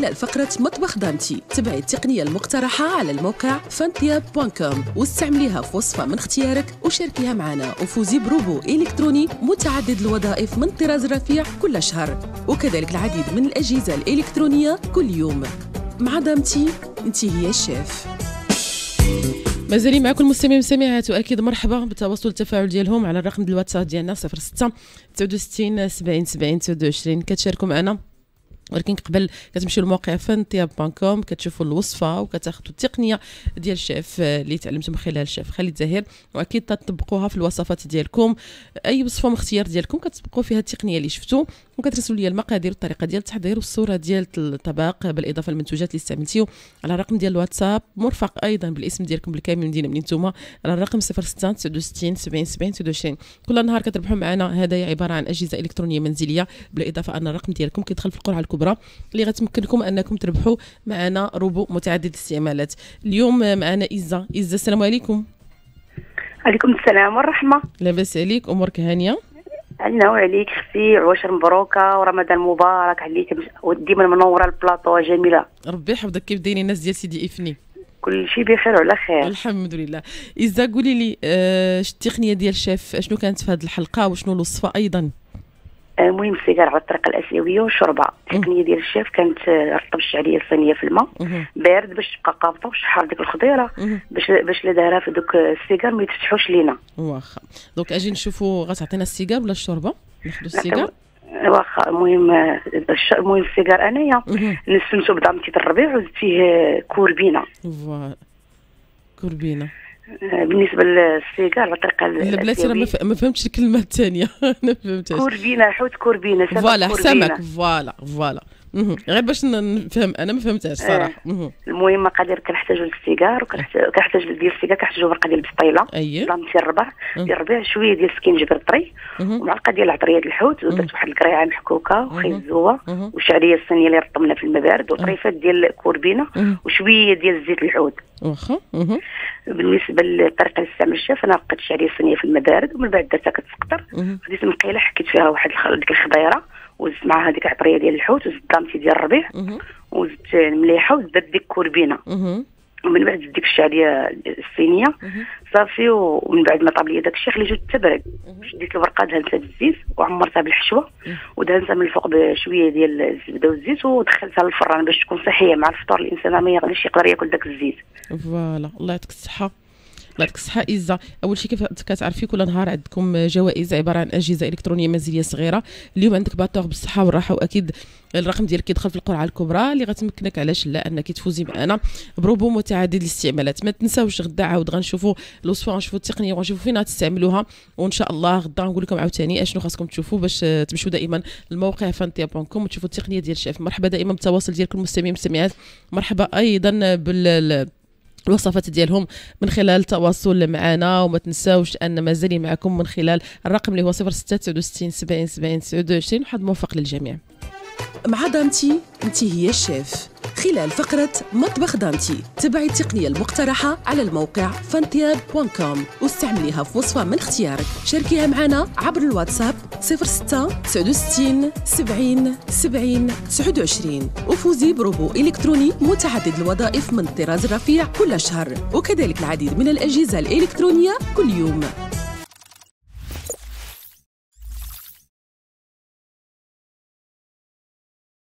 خلال فقرة مطبخ دامتي. تبعي التقنية المقترحة على الموقع fantia.com واستعمليها في وصفة من اختيارك وشاركيها معنا وفوزي بروبو إلكتروني متعدد الوظائف من طراز رفيع كل شهر، وكذلك العديد من الأجهزة الإلكترونية كل يوم. مع دامتي انت هي الشيف. مازالين معكم المستمعين والمستمعات، واكيد مرحبا بالتواصل التفاعل ديالهم على الرقم ديال الواتساب ديالنا 06 69 70 70 29. كتشاركوا معنا، ولكن قبل كتمشيو للموقع fantia.com كتشوفوا الوصفه وكتاخذوا التقنيه ديال الشيف اللي تعلمتم من خلال الشيف خالد زاهر، واكيد تطبقوها في الوصفات ديالكم. اي وصفه من اختيار ديالكم كتطبقوا فيها التقنيه اللي شفتوا، وكترسلوا لي المقادير والطريقه ديال التحضير والصوره ديال الطبق بالاضافه للمنتوجات اللي استعملتيو على الرقم ديال الواتساب، مرفق ايضا بالاسم ديالكم بالكامل، المدينه منين نتوما، على الرقم 06 69 70 70 29. كل نهار كتربحوا معنا هدايا عباره عن اجهزه الكترونيه منزليه، بالاضافه ان الرقم ديالكم كيدخل في القرعه الكبرى اللي غتمكنكم انكم تربحوا معنا روبو متعدد الاستعمالات. اليوم معنا إزة. السلام عليكم. عليكم السلام والرحمه. لاباس عليك؟ امورك هانيه؟ عنا وعليك اختي، عواشر مبروكه ورمضان مبارك عليك، وديما منوره البلاطو جميله. ربي يحفظك. كيف دايرين الناس ديال سيدي افني؟ كل شيء بخير وعلى خير الحمد لله. إزة قولي لي التقنيه ديال الشيف شنو كانت في هذه الحلقه وشنو الوصفه ايضا؟ المهم السيجار على الطريقه الاسيويه والشوربه. التقنيه ديال الشيف كانت رطب الشعريه الصينيه في الماء بارد باش تبقى قابطه وشحر ديك الخضيره باش لا دارها في دوك السيجار ما يتفتحوش لينا. واخا دوك اجي نشوفوا غتعطينا السيجار ولا الشوربه؟ ناخذوا السيجار واخا. المهم السيجار انايا نسمتو بدامتي الربيع وزدتيه كوربينه. فوالا كوربينه. بالنسبه للسيجار على الطريقه لا بلاتي راه ما فهمتش الكلمه الثانيه. انا فهمتها كوربينه، حوت كوربينه، فوالا سمك. فوالا غير باش نفهم، انا ما فهمتهاش صراحه. المهم مقادير كنحتاجوا للسيجار وكنحتاج ديال السيجار كنحتاجوا ورقه ديال البسطيله، بلانتي الربع شويه ديال السكينجبر طري ومعلقه ديال العطريه ديال الحوت، ودرت واحد القريعه محكوكه وخيزوه وشعريه الصينيه اللي رطبنا في الماء بارد وطريفات ديال الكوربينه وشويه ديال زيت الحوت. واخا. بالنسبه للطريقه اللي استعمل الشيف، انا رقيت الشعريه الصينيه في الماء بارد ومن بعد درتها كتسقطر، خديت المقيله حكيت فيها واحد ديك الخضيره وزدت معها هذيك العطريه ديال الحوت وزدت دامتي ديال الربيع وزدت المليحه وزدت ديك الكوربينه ومن بعد زدت ديك الشعريه الصينيه صافي. ومن بعد ما طاب لي داك الشيء خليته تبرد، شديت الورقه دهنتها بالزيت وعمرتها بالحشوه ودهنتها من الفوق بشويه ديال الزبده والزيت ودخلتها للفران باش تكون صحيه مع الفطور. الانسان ما يقدرش ياكل داك الزيت. فوالا الله يعطيك الصحه. الله يعطيك الصحه إزة. اول شيء كيف كتعرفي كل نهار عندكم جوائز عباره عن اجهزه الكترونيه منزليه صغيره. اليوم عندك باطوغ بالصحه والراحه، واكيد الرقم ديالك كيدخل في القرعه الكبرى اللي غتمكنك علاش لا انك تفوزي معنا بروبو متعدد الاستعمالات. ما تنساوش غدا عاود غنشوفوا الوصفه ونشوفوا التقنيه ونشوفوا فين غتستعملوها، وان شاء الله غدا نقول لكم عاوتاني اشنو خاصكم تشوفوا باش تمشوا دائما الموقع fantia.com وتشوفوا التقنيه ديال الشيف. مرحبا دائما بالتواصل ديالكم المستمعين والمستمعات، مرحبا ايضا الوصفات ديالهم من خلال التواصل معنا، وما تنساوش ان مازال معكم من خلال الرقم اللي هو 06 69 70 70 29. وحد موفق للجميع. مع دامتي انت هي الشيف. خلال فقرة مطبخ دامتي تبعي التقنية المقترحة على الموقع fantia.com واستعمليها في وصفة من اختيارك. شاركيها معنا عبر الواتساب 06 69 70 70 29 وفوزي بروبو إلكتروني متعدد الوظائف من الطراز الرفيع كل شهر، وكذلك العديد من الأجهزة الإلكترونية كل يوم.